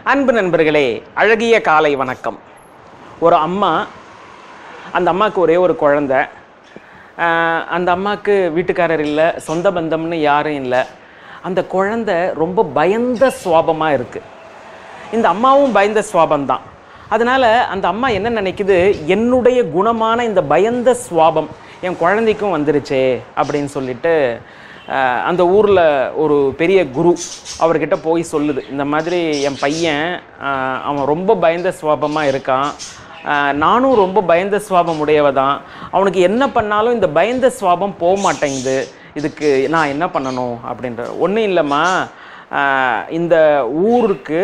அன்பு நண்பர்களே, அழகிய காலை வணக்கம். ஒரு அம்மா, அந்த அம்மாவுக்கு ஒரே ஒரு குழந்தை. அந்த அம்மாவுக்கு வீட்டுக்காரர் இல்லை, சொந்த பந்தம்னு யாரும் இல்லை. அந்த குழந்தை ரொம்ப பயந்த சுவாபமாக இருக்குது. இந்த அம்மாவும் பயந்த சுவாபம்தான். அதனால் அந்த அம்மா என்ன நினைக்குது, என்னுடைய குணமான இந்த பயந்த சுவாபம் என் குழந்தைக்கும் வந்துருச்சே அப்படின்னு சொல்லிட்டு அந்த ஊரில் ஒரு பெரிய குரு அவர்கிட்ட போய் சொல்லுது, இந்த மாதிரி என் பையன் அவன் ரொம்ப பயந்த சுவாபமாக இருக்கான், நானும் ரொம்ப பயந்த சுவாபம் உடையவ தான், அவனுக்கு என்ன பண்ணாலும் இந்த பயந்த சுவாபம் போக மாட்டேங்குது, இதுக்கு நான் என்ன பண்ணணும் அப்படின்ற. ஒன்றும் இல்லைம்மா, இந்த ஊருக்கு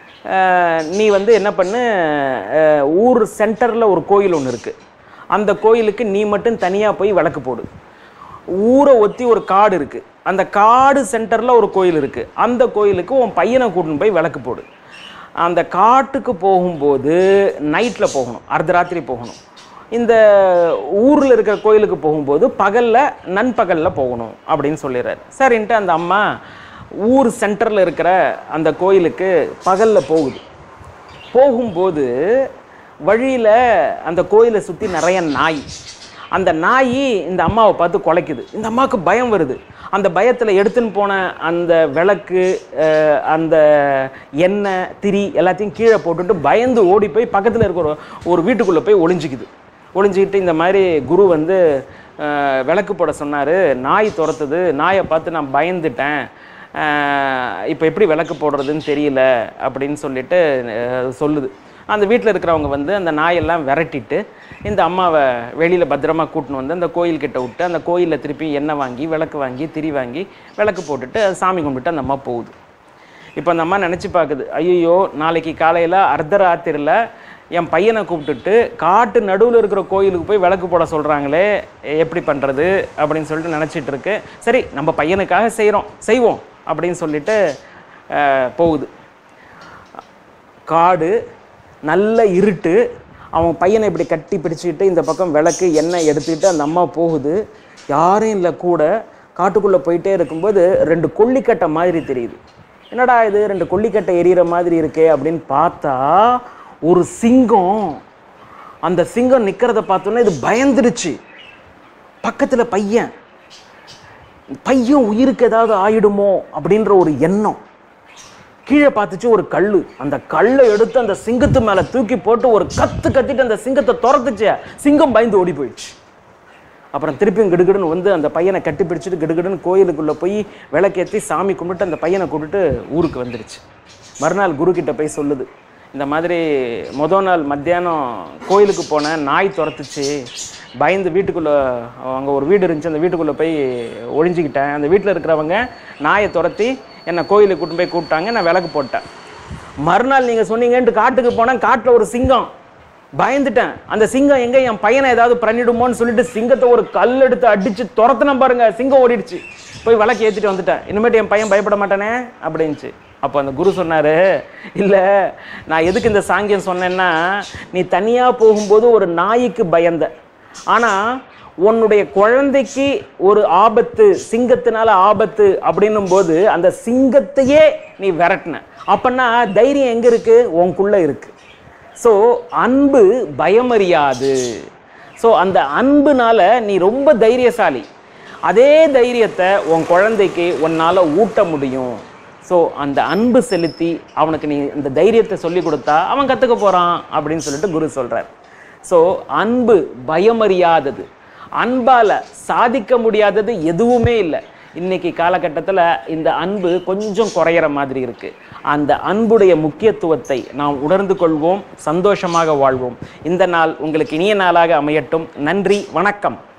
நீ என்ன பண்ணு, ஊர் சென்டரில் ஒரு கோயில் ஒன்று இருக்குது, அந்த கோயிலுக்கு நீ மட்டும் தனியாக போய் விளக்கு போடு. ஊரை ஒத்தி ஒரு காடு இருக்குது, அந்த காடு சென்டரில் ஒரு கோயில் இருக்குது, அந்த கோயிலுக்கு உன் பையனை கூட்டின்னு போய் விளக்கு போடு. அந்த காட்டுக்கு போகும்போது நைட்டில் போகணும், அர்த்தராத்திரி போகணும். இந்த ஊரில் இருக்கிற கோயிலுக்கு போகும்போது நண்பகலில் போகணும் அப்படின்னு சொல்லிடுறாரு. சரின்ட்டு அந்த அம்மா ஊர் சென்டரில் இருக்கிற அந்த கோயிலுக்கு பகலில் போகுது. போகும்போது வழியில் அந்த கோயிலை சுற்றி நிறைய நாய். அந்த நாய் இந்த அம்மாவை பார்த்து குலைக்குது. இந்த அம்மாவுக்கு பயம் வருது. அந்த பயத்தில் எடுத்துன்னு போன அந்த விளக்கு, அந்த எண்ணெய், திரி எல்லாத்தையும் கீழே போட்டுட்டு பயந்து ஓடி போய் பக்கத்தில் இருக்கிற ஒரு வீட்டுக்குள்ளே போய் ஒளிஞ்சிக்கிட்டு இந்த மாதிரி குரு விளக்கு போட சொன்னார், நாய் துரத்துது, நாயை பார்த்து நான் பயந்துட்டேன், இப்போ எப்படி விளக்கு போடுறதுன்னு தெரியல அப்படின்னு சொல்லிட்டு சொல்லுது. அந்த வீட்டில் இருக்கிறவங்க அந்த நாயெல்லாம் விரட்டிட்டு இந்த அம்மாவை வெளியில் பத்திரமா கூட்டின்னு அந்த கோயில்கிட்ட விட்டு, அந்த கோயிலில் திருப்பி எண்ணெய் வாங்கி, விளக்கு வாங்கி, திரி வாங்கி, விளக்கு போட்டுட்டு சாமி கும்பிட்டு அந்த அம்மா போகுது. இப்போ அந்த அம்மா நினச்சி பார்க்குது, ஐயோ நாளைக்கு காலையில் அர்த்தராத்திரியில் என் பையனை கூப்பிட்டுட்டு காட்டு நடுவில் இருக்கிற கோயிலுக்கு போய் விளக்கு போட சொல்கிறாங்களே, எப்படி பண்ணுறது அப்படின்னு சொல்லிட்டு நினச்சிட்டு இருக்கு. சரி, நம்ம பையனுக்காக செய்வோம் அப்படின்னு சொல்லிட்டு போகுது. காடு நல்ல இருட்டு. அவன் பையனை இப்படி கட்டி பிடிச்சிக்கிட்டு இந்த பக்கம் விளக்கு எண்ணெய் எடுத்துக்கிட்டு அந்த அம்மா போகுது. யாரும் இல்லை கூட. காட்டுக்குள்ளே போயிட்டே இருக்கும்போது 2 கொல்லிக்கட்டை மாதிரி தெரியுது. என்னடா இது 2 கொல்லிக்கட்டை எரியிற மாதிரி இருக்கே அப்படின்னு பார்த்தா ஒரு சிங்கம். அந்த சிங்கம் நிற்கிறத பார்த்தோன்னா இது பயந்துருச்சு. பக்கத்தில் பையன் உயிருக்கு ஏதாவது ஆயிடுமோ அப்படின்ற ஒரு எண்ணம். கீழே பார்த்துச்சு ஒரு கல். அந்த கல்லை எடுத்து அந்த சிங்கத்து மேலே தூக்கி போட்டு ஒரு கத்திட்டு அந்த சிங்கத்தை துரத்துச்சு. சிங்கம் பயந்து ஓடி போயிடுச்சு. அப்புறம் திருப்பியும் கிடுகிடுன்னு அந்த பையனை கட்டி பிடிச்சிட்டு கிடுகிடுன்னு கோயிலுக்குள்ளே போய் விளக்கேற்றி சாமி கும்பிட்டு அந்த பையனை கூப்பிட்டு ஊருக்கு வந்துடுச்சு. மறுநாள் குரு கிட்ட போய் சொல்லுது, இந்த மாதிரி மொதல் நாள் மத்தியானம் கோயிலுக்கு போனேன், நாய் துரத்துச்சு, பயந்து வீட்டுக்குள்ளே, அங்கே ஒரு வீடு இருந்துச்சு, அந்த வீட்டுக்குள்ளே போய் ஒழிஞ்சிக்கிட்டேன். அந்த வீட்டில் இருக்கிறவங்க நாயை துரத்தி என்னை கோயிலுக்கு கூட்டு போய் கூப்பிட்டாங்க, நான் விளக்கு போட்டேன். மறுநாள் நீங்கள் சொன்னீங்கன்ட்டு காட்டுக்கு போனேன், காட்டில் ஒரு சிங்கம், பயந்துட்டேன். அந்த சிங்கம் எங்கே என் பையனை ஏதாவது பண்ணிடுமோன்னு சொல்லிட்டு சிங்கத்தை ஒரு கல் எடுத்து அடித்து துரத்துன பாருங்க, சிங்கம் ஓடிடுச்சு. போய் விளக்கு ஏற்றிட்டு வந்துட்டேன், இனிமேட்டு என் பையன் பயப்பட மாட்டானே அப்படின்ச்சு. அப்போ அந்த குரு சொன்னார், இல்லை நான் எதுக்கு இந்த சாங்கியம் சொன்னேன்னா, நீ தனியாக போகும்போது ஒரு நாய்க்கு பயந்த, ஆனால் உன்னுடைய குழந்தைக்கு ஒரு ஆபத்து, சிங்கத்தினால ஆபத்து அப்படின்னும் போது அந்த சிங்கத்தையே நீ விரட்டின. அப்பன்னா தைரியம் எங்கே இருக்கு? உனக்குள்ள இருக்கு. ஸோ அன்பு பயமறியாது. ஸோ அந்த அன்புனால நீ ரொம்ப தைரியசாலி. அதே தைரியத்தை உன் குழந்தைக்கு உன்னால் ஊட்ட முடியும். ஸோ அந்த அன்பு செலுத்தி அவனுக்கு நீ இந்த தைரியத்தை சொல்லி கொடுத்தா அவன் கற்றுக்க போகிறான் அப்படின்னு சொல்லிட்டு குரு சொல்கிறார். ஸோ அன்பு பயமறியாதது, அன்பால் சாதிக்க முடியாதது எதுவுமே இல்லை. இன்னைக்கு காலகட்டத்தில் இந்த அன்பு கொஞ்சம் குறையிற மாதிரி இருக்குது. அந்த அன்புடைய முக்கியத்துவத்தை நாம் உணர்ந்து கொள்வோம், சந்தோஷமாக வாழ்வோம். இந்த நாள் உங்களுக்கு இனிய நாளாக அமையட்டும். நன்றி, வணக்கம்.